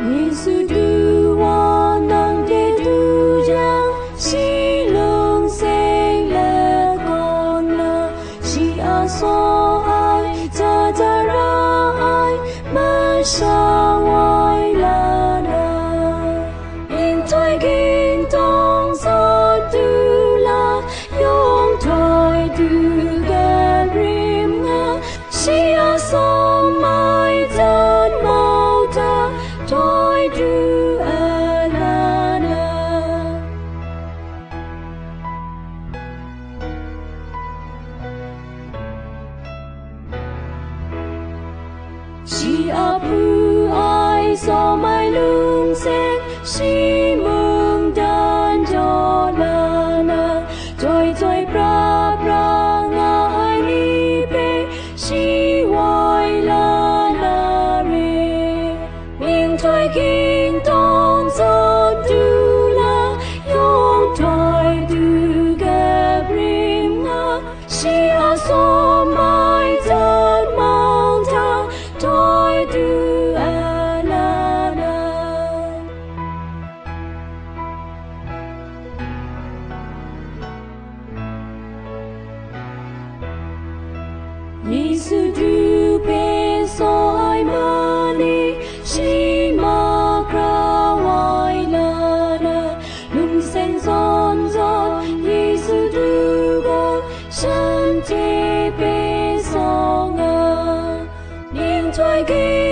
Giêsu đưa hoa nắng để tu giang si lương sinh lệ con lơ si a so ai cha cha ra ai mà sao ngoài là nơ in thôi kinh tông sao tu la yong thôi tu ga rim nga si a so mai chân mau ta thôi tu a la nơ si a pu ai so mai lung sen si mừng dan cho la nơ thôi thôi pra pra nga ai li pe si hoài la na re mình thôi kinh tôn son tu la yong thôi tu ga brim nga si a so mai chân mong ta thôi tu a la nơ Giêsu du pe so ai mani si ma kra wai la na lung sen son son Giêsu du go san te pe so nga ning thôi